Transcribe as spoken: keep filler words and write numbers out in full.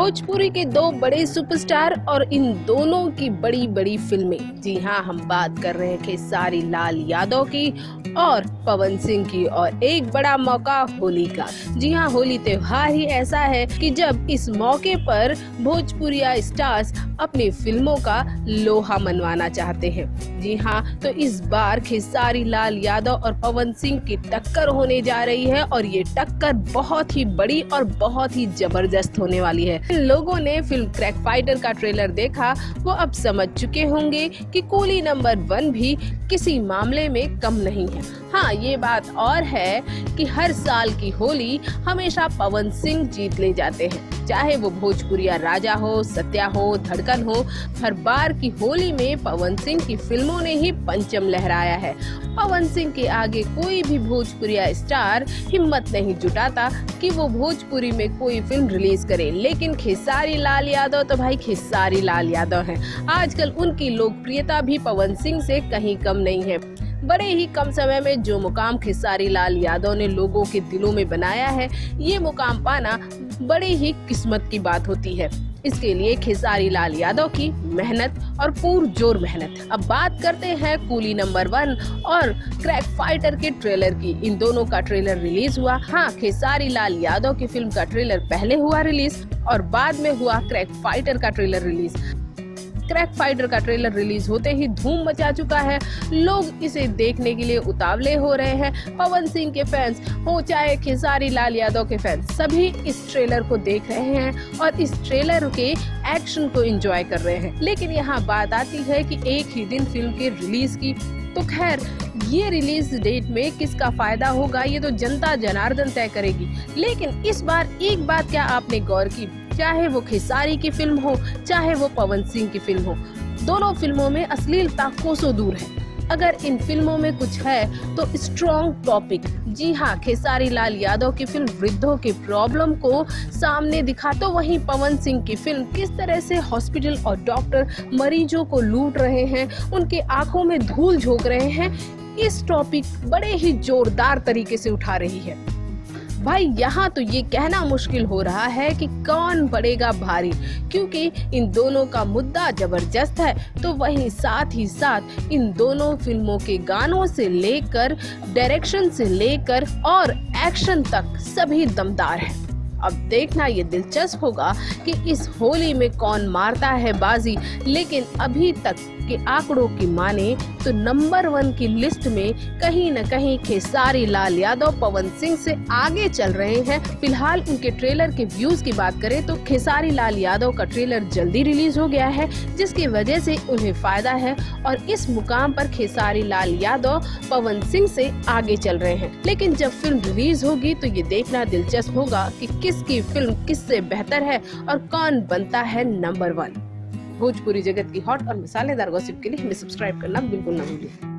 भोजपुरी के दो बड़े सुपरस्टार और इन दोनों की बड़ी बड़ी फिल्में। जी हाँ, हम बात कर रहे हैं खेसारी लाल यादव की और पवन सिंह की, और एक बड़ा मौका होली का। जी हाँ, होली त्योहार ही ऐसा है कि जब इस मौके पर भोजपुरिया स्टार्स अपनी फिल्मों का लोहा मनवाना चाहते हैं। जी हाँ, तो इस बार खेसारी लाल यादव और पवन सिंह की टक्कर होने जा रही है और ये टक्कर बहुत ही बड़ी और बहुत ही जबरदस्त होने वाली है। लोगों ने फिल्म क्रैक फाइटर का ट्रेलर देखा, वो अब समझ चुके होंगे कि कूली नंबर वन भी किसी मामले में कम नहीं है। हाँ, ये बात और है कि हर साल की होली हमेशा पवन सिंह जीत ले जाते हैं, चाहे वो भोजपुरिया राजा हो, सत्या हो, धड़कन हो। हर बार की होली में पवन सिंह की फिल्मों ने ही पंचम लहराया है। पवन सिंह के आगे कोई भी भोजपुरिया स्टार हिम्मत नहीं जुटाता कि वो भोजपुरी में कोई फिल्म रिलीज करे, लेकिन खेसारी लाल यादव तो भाई खेसारी लाल यादव हैं। आजकल उनकी लोकप्रियता भी पवन सिंह से कहीं कम नहीं है। बड़े ही कम समय में जो मुकाम खेसारी लाल यादव ने लोगों के दिलों में बनाया है, ये मुकाम पाना बड़ी ही किस्मत की बात होती है। इसके लिए खेसारी लाल यादव की मेहनत और पुरजोर मेहनत। अब बात करते हैं कूली नंबर वन और क्रैक फाइटर के ट्रेलर की। इन दोनों का ट्रेलर रिलीज हुआ। हाँ, खेसारी लाल यादव की फिल्म का ट्रेलर पहले हुआ रिलीज और बाद में हुआ क्रैक फाइटर का ट्रेलर रिलीज। क्रैक फाइटर का ट्रेलर रिलीज होते ही धूम मचा चुका है। लोग इसे देखने के लिए उतावले हो रहे हैं। पवन सिंह के फैंस हो चाहे खेसारी लाल यादव के फैंस, सभी इस ट्रेलर को देख रहे हैं और इस ट्रेलर के एक्शन को एंजॉय कर रहे हैं। लेकिन यहाँ बात आती है कि एक ही दिन फिल्म के रिलीज की, तो खैर ये रिलीज डेट में किसका फायदा होगा ये तो जनता जनार्दन तय करेगी। लेकिन इस बार एक बात क्या आपने गौर की, चाहे वो खेसारी की फिल्म हो चाहे वो पवन सिंह की फिल्म हो, दोनों फिल्मों में अश्लीलता कोसों दूर है। अगर इन फिल्मों में कुछ है तो स्ट्रॉन्ग टॉपिक। जी हाँ, खेसारी लाल यादव की फिल्म वृद्धों के प्रॉब्लम को सामने दिखा, तो वहीं पवन सिंह की फिल्म किस तरह से हॉस्पिटल और डॉक्टर मरीजों को लूट रहे हैं, उनके आंखों में धूल झोंक रहे हैं, इस टॉपिक बड़े ही जोरदार तरीके से उठा रही है। भाई यहाँ तो ये कहना मुश्किल हो रहा है कि कौन पड़ेगा भारी, क्योंकि इन दोनों का मुद्दा जबरदस्त है, तो वहीं साथ ही साथ इन दोनों फिल्मों के गानों से लेकर डायरेक्शन से लेकर और एक्शन तक सभी दमदार है। अब देखना ये दिलचस्प होगा कि इस होली में कौन मारता है बाजी। लेकिन अभी तक के आंकड़ों की माने तो नंबर वन की लिस्ट में कहीं न कहीं खेसारी लाल यादव पवन सिंह से आगे चल रहे हैं। फिलहाल उनके ट्रेलर के व्यूज की बात करें तो खेसारी लाल यादव का ट्रेलर जल्दी रिलीज हो गया है, जिसकी वजह से उन्हें फायदा है और इस मुकाम पर खेसारी लाल यादव पवन सिंह से आगे चल रहे हैं। लेकिन जब फिल्म रिलीज होगी तो ये देखना दिलचस्प होगा कि किसकी फिल्म किससे बेहतर है और कौन बनता है नंबर वन। भोजपुरी जगत की हॉट और मसालेदार गॉसिप के लिए हमें सब्सक्राइब करना बिल्कुल ना भूलिए।